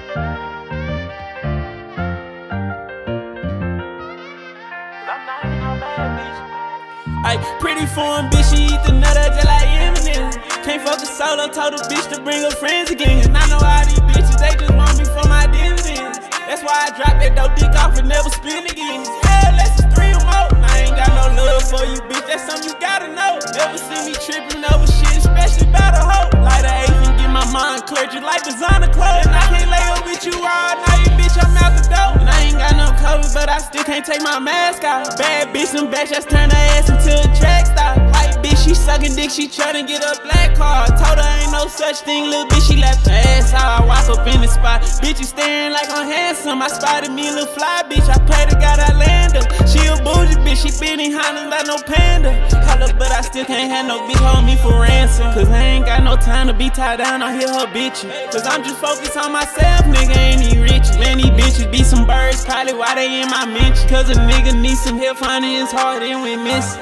Ay, pretty foreign bitch, she eat the nutter just like M&Ms. Can't fuck a solo, told a bitch to bring her friends again. And I know all these bitches, they just want me for my dividends. That's why I drop that dope dick off and never spin again. Hell, less than 3 or more. I ain't got no love for you, bitch, that's something you gotta know. Never see me tripping over shit, especially about a hoe. Light a eighth and get my mind clear, just like designer clothes. And I can't lay up with you all night, bitch, I'm out the door. And I ain't got no cover, but I still can't take my mask off. Bad bitch, some bitch, just turn her ass into a track star. White bitch, she sucking dick, she tryna get a black card. Told her ain't no such thing, little bitch, she left her ass out. I walk up in the spot, bitch, you staring like I'm handsome. I spotted me a little fly bitch, I pray to God I land her. She a bougie bitch, she been in Honda like no panda. Holla, but I still can't have no bitch hold me for ransom. Cause I ain't got no time to be tied down, I hear her bitchin'. Cause I'm just focused on myself, nigga, ain't he rich. Man, these bitches be some birds, probably why they in my mention. Cause a nigga need some help finding his heart and we miss.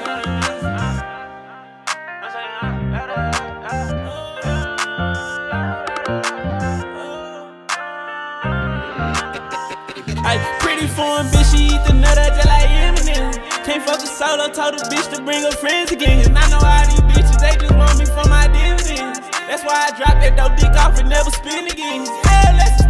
Ay, pretty foreign bitch, she eat the nutter just like M&Ms. Can't fuck a solo, told a bitch to bring her friends again. And I know all these bitches, they just want me for my dividends. That's why I drop that dope dick off and never spin again. Hell, let's